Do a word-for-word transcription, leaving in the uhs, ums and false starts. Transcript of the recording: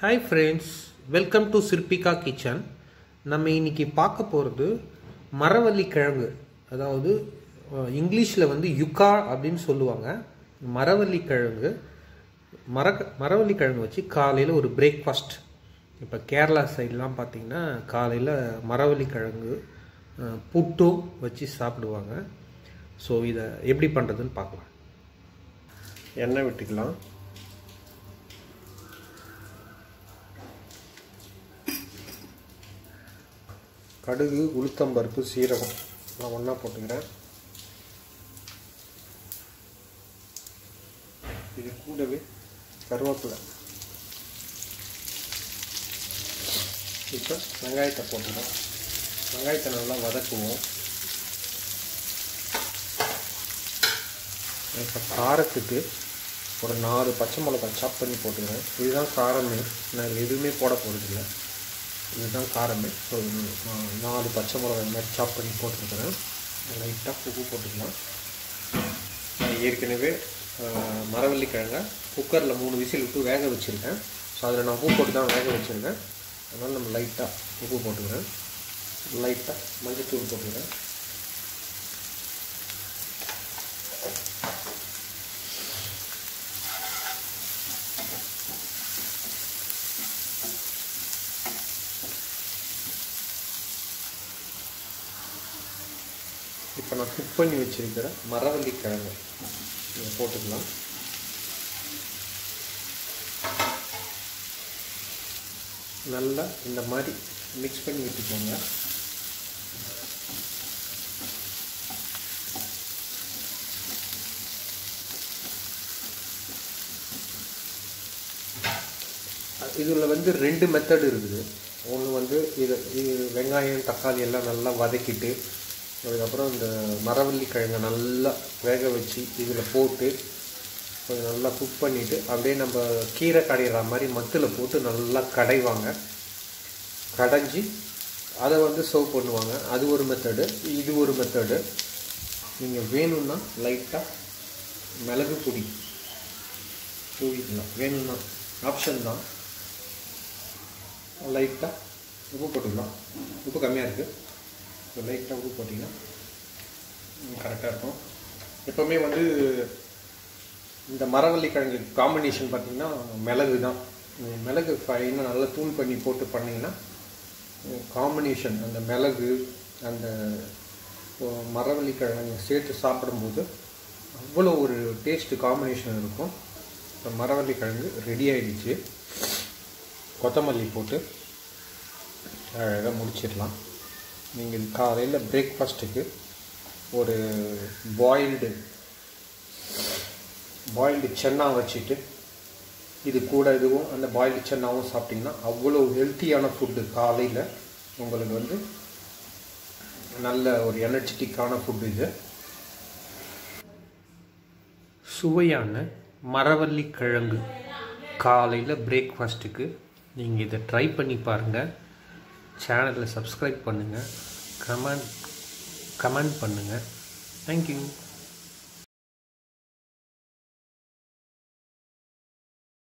Hi friends, welcome to Sirpika Kitchen. நம்ம இன்னைக்கு பார்க்க போகிறது மரவள்ளி கிழங்கு, அதாவது இங்கிலீஷில் வந்து யுக்கா அப்படின்னு சொல்லுவாங்க. மரவள்ளி கிழங்கு மர மரவள்ளி கிழங்கு வச்சு காலையில் ஒரு பிரேக்ஃபாஸ்ட். இப்போ கேரளா சைட்லாம் பார்த்திங்கன்னா காலையில் மரவள்ளி கிழங்கு புட்டும் வச்சு சாப்பிடுவாங்க. ஸோ இதை எப்படி பண்ணுறதுன்னு பார்க்கலாம். எண்ணெய் விட்டுக்கலாம். கடுகு, உளுத்தம்பருப்பு, சீரகம் நான் ஒன்றா போட்டுக்கிறேன். இது கூடவே கருவேப்பிலை. இப்போ வெங்காயத்தை போட்டுக்கிறோம். வெங்காயத்தை நல்லா வதக்குவோம். இப்போ காரத்துக்கு ஒரு நாலு பச்சை மிளகாய் சாப் பண்ணி போட்டுக்கிறேன். இதுதான் காரமே, நான் எதுவுமே போட போகிறதில்லை. இதுதான் காரமே. ஸோ நாலு பச்சை மிளகாய் மாதிரி சாப் பண்ணி போட்டுருக்கிறேன். லைட்டாக உப்பு போட்டுக்கலாம். நான் ஏற்கனவே மரவள்ளி கிழங்கை குக்கரில் மூணு விசில் விட்டு வேக வச்சுருக்கேன். ஸோ அதில் நான் உப்பு போட்டு தான் வேக வச்சுருக்கேன். அதனால் நம்ம லைட்டாக உப்பு போட்டுக்கிறேன். லைட்டாக மஞ்சள்தூள் போட்டுக்கிறேன். இப்போ நான் குக் பண்ணி வச்சுருக்கிற மரவள்ளி கிழங்கு போட்டுக்கலாம். நல்லா இந்த மாதிரி மிக்ஸ் பண்ணி விட்டுக்கோங்க. இதில் வந்து ரெண்டு மெத்தட் இருக்குது. ஒன்று வந்து இது வெங்காயம் தக்காளி எல்லாம் நல்லா வதக்கிட்டு அதுக்கப்புறம் இந்த மரவள்ளி கிழங்கை நல்லா வேக வச்சு இதில் போட்டு கொஞ்சம் நல்லா குக் பண்ணிவிட்டு அப்படியே நம்ம கீரை கடையிற மாதிரி மத்தில் போட்டு நல்லா கடைவாங்க. கடைஞ்சி அதை வந்து சர்வ் பண்ணுவாங்க. அது ஒரு மெத்தடு. இது ஒரு மெத்தடு. நீங்கள் வேணும்னா லைட்டாக மிளகு பொடி தூவிக்கலாம். வேணும்னா ஆப்ஷன் தான். லைட்டாக உப்பு போட்டுக்கலாம். உப்பு கம்மியாக இருக்குது. ஸோ லைட்டாக உப்பு போட்டிங்கன்னா கரெக்டாக இருக்கும். எப்போவுமே வந்து இந்த மரவள்ளி கிழங்கு காம்பினேஷன் பார்த்திங்கன்னா மிளகு தான். மிளகு ஃபைனாக நல்லா தூள் பண்ணி போட்டு பண்ணிங்கன்னா காம்பினேஷன் அந்த மிளகு அந்த மரவள்ளி கிழங்கு சேர்த்து சாப்பிடும்போது அவ்வளோ ஒரு டேஸ்ட்டு காம்பினேஷன் இருக்கும். இப்போ மரவள்ளி கிழங்கு ரெடி ஆகிடுச்சு. கொத்தமல்லி போட்டு அழகாக முடிச்சிடலாம். நீங்கள் காலையில் பிரேக்ஃபாஸ்ட்டுக்கு ஒரு பாயில்டு பாயில்டு சென்னா வச்சுட்டு இது கூட இதுவும் அந்த பாயில்டு சென்னாவும் சாப்பிட்டிங்கன்னா அவ்வளோ ஹெல்த்தியான ஃபுட்டு. காலையில் உங்களுக்கு வந்து நல்ல ஒரு எனர்ஜெட்டிக்கான ஃபுட்டு. இது சுவையான மரவள்ளி கிழங்கு காலையில் பிரேக்ஃபாஸ்ட்டுக்கு நீங்கள் இதை ட்ரை பண்ணி பாருங்கள். சேனலை சப்ஸ்கிரைப் பண்ணுங்கள், கமெண்ட் கமெண்ட் பண்ணுங்கள். தேங்க்யூ.